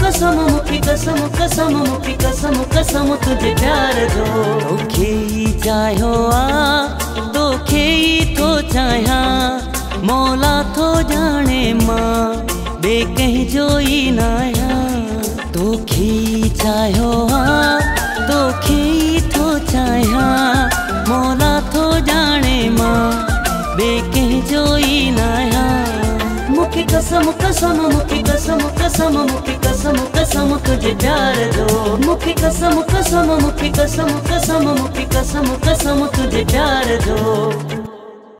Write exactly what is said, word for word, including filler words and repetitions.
कसम मुखी कसम कसम मुखी कसम कसम तुझे प्यार जो तोखे ही चाहियो आ तोखे ही थो चाहियां मौला थो जाने मां बे कहीं जो ही ना आया तोखे ही चाहियो आ तोखे ही थो चाहियां मौला थो जाने मां बे कहीं जो ही ना आया मुखी कसम कसम मुखी कसम कसम मुखी कसम कसम तुझे प्यार जो मुखी कसम कसम मुखी कसम कसम मुखी कसम कसम तुझे प्यार जो।